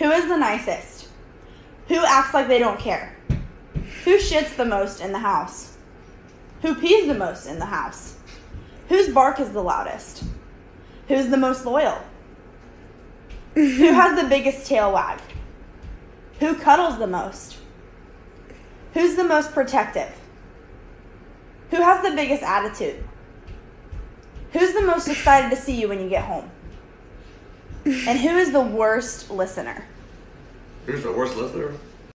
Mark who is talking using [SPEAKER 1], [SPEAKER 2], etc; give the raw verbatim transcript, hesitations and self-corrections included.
[SPEAKER 1] Who is the nicest? Who acts like they don't care? Who shits the most in the house? Who pees the most in the house? Whose bark is the loudest? Who's the most loyal? Who has the biggest tail wag? Who cuddles the most? Who's the most protective? Who has the biggest attitude? Who's the most excited to see you when you get home? And who is the worst listener?
[SPEAKER 2] Who's the worst listener?